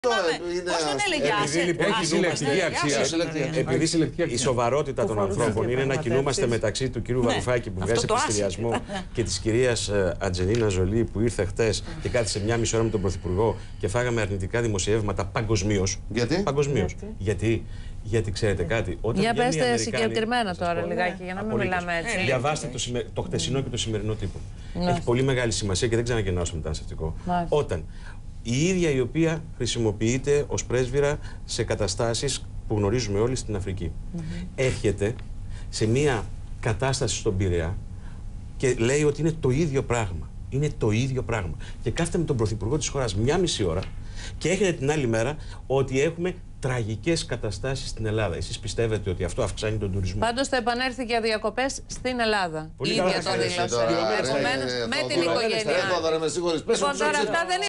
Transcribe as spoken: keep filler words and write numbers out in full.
Πώς τον έλεγε, Επειδή έχει συλλεκτική αξία, επειδή συλλεκτική αξία. Η σοβαρότητα των ανθρώπων είναι να κινούμαστε μεταξύ του κυρίου Βαρουφάκη που βγάζει πληστηριασμό και της κυρίας Αντζελίνα Ζολί που ήρθε χτες και κάθισε μια μισή ώρα με τον Πρωθυπουργό και φάγαμε αρνητικά δημοσιεύματα παγκοσμίως. Γιατί? Παγκοσμίως. Γιατί? Γιατί ξέρετε κάτι. Όταν για πέστε Αμερικάνοι... συγκεκριμένα τώρα λιγάκι, για να μην μιλάμε έτσι. Διαβάστε το, σημε... το χτεσινό και το σημερινό τύπο. Ναι. Έχει πολύ μεγάλη σημασία και δεν ξαναγεννάω στο μεταναστευτικό. Όταν η ίδια η οποία χρησιμοποιείται ως πρέσβυρα σε καταστάσεις που γνωρίζουμε όλοι στην Αφρική. Mm-hmm. Έρχεται σε μια κατάσταση στον Πειραιά και λέει ότι είναι το ίδιο πράγμα. Είναι το ίδιο πράγμα. Και κάθεται με τον Πρωθυπουργό της χώρας μια μισή ώρα και έχετε την άλλη μέρα ότι έχουμε τραγικές καταστάσεις στην Ελλάδα. Εσείς πιστεύετε ότι αυτό αυξάνει τον τουρισμό? Πάντως θα επανέλθει για διακοπές στην Ελλάδα. Πολύ η ίδια το δήλωσε. Επομένως, με την οικογένειά. Λοιπόν, τώρα αυτά δεν